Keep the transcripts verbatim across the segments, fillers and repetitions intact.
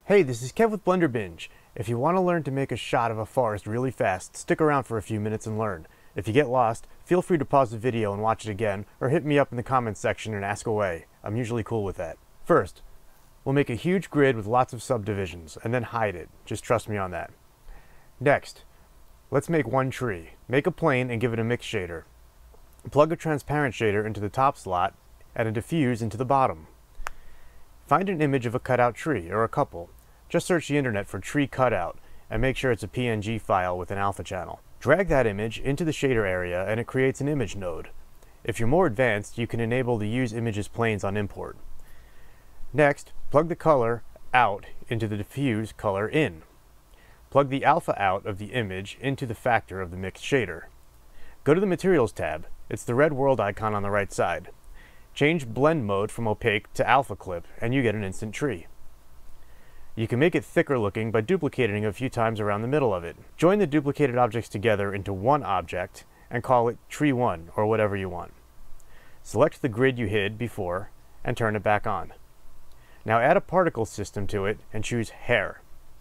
Hey, this is Kev with Blender Binge. If you want to learn to make a shot of a forest really fast, stick around for a few minutes and learn. If you get lost, feel free to pause the video and watch it again, or hit me up in the comments section and ask away. I'm usually cool with that. First, we'll make a huge grid with lots of subdivisions, and then hide it. Just trust me on that. Next, let's make one tree. Make a plane and give it a mix shader. Plug a transparent shader into the top slot and a diffuse into the bottom. Find an image of a cutout tree, or a couple. Just search the internet for tree cutout and make sure it's a P N G file with an alpha channel. Drag that image into the shader area and it creates an image node. If you're more advanced, you can enable the Use Images Planes on import. Next, plug the color out into the diffuse color in. Plug the alpha out of the image into the factor of the mixed shader. Go to the Materials tab. It's the red world icon on the right side. Change blend mode from opaque to alpha clip and you get an instant tree. You can make it thicker looking by duplicating it a few times around the middle of it. Join the duplicated objects together into one object and call it tree one or whatever you want. Select the grid you hid before and turn it back on. Now add a particle system to it and choose hair.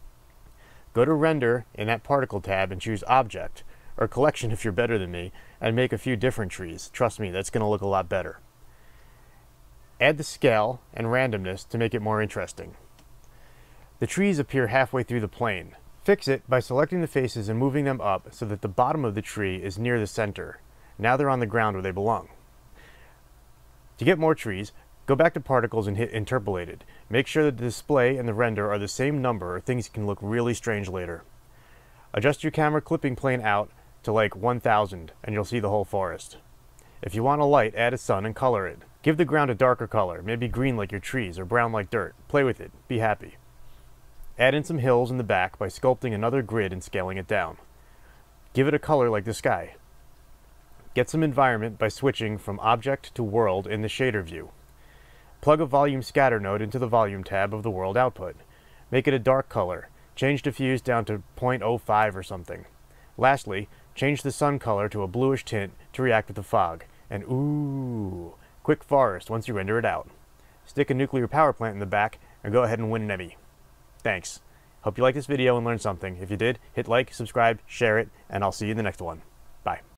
Go to render in that particle tab and choose object, or collection if you're better than me, and make a few different trees. Trust me, that's going to look a lot better. Add the scale and randomness to make it more interesting. The trees appear halfway through the plane. Fix it by selecting the faces and moving them up so that the bottom of the tree is near the center. Now they're on the ground where they belong. To get more trees, go back to Particles and hit Interpolated. Make sure that the display and the render are the same number or things can look really strange later. Adjust your camera clipping plane out to like one thousand and you'll see the whole forest. If you want a light, add a sun and color it. Give the ground a darker color, maybe green like your trees or brown like dirt. Play with it. Be happy. Add in some hills in the back by sculpting another grid and scaling it down. Give it a color like the sky. Get some environment by switching from object to world in the shader view. Plug a volume scatter node into the volume tab of the world output. Make it a dark color. Change diffuse down to zero point zero five or something. Lastly, change the sun color to a bluish tint to react with the fog. And ooh, quick forest once you render it out. Stick a nuclear power plant in the back and go ahead and win an Emmy. Thanks. Hope you liked this video and learned something. If you did, hit like, subscribe, share it, and I'll see you in the next one. Bye.